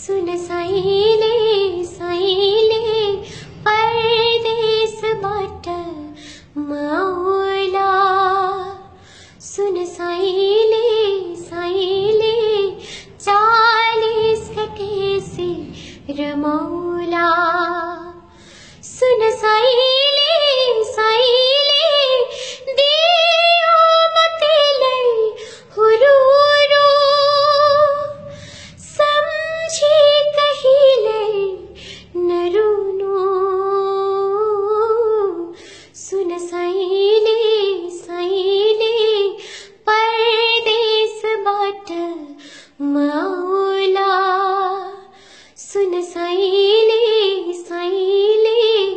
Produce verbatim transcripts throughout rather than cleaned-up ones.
सुन साइले साइले परदेसबाट मौला सुन साइले साइले चालीस घटे से रमौला सुन साइले साइले दियो मतेलै हुरुरु समझी कहिले नरुनु सुन साइले साइले परदेसबाट मौला सुन साइले साइले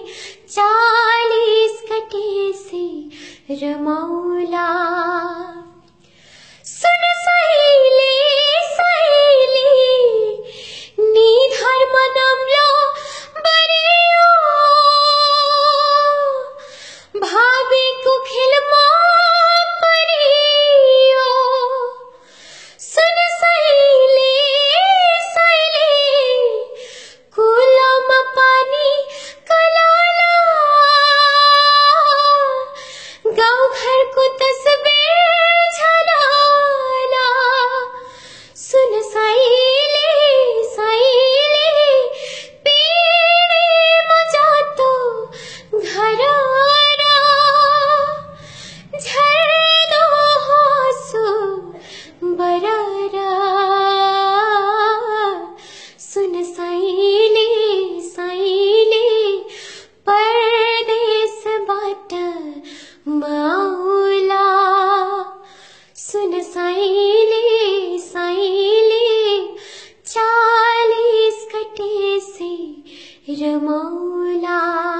चालीस घटे से रमौला सुन साइले साइले नी धर्म नम्लो बरियो भाबीको खेलमा परियो सुन साइले साइले कुलोमा पानी कलाला गाउँ घरको तस्बिर झलाला सुन साइले साइले पीडे मजातो घररा झर्दो हाँसो बरारा सुन साइले साइले परदेसबाट मौला सुन साइले साइले चालीस घटे से रमौला।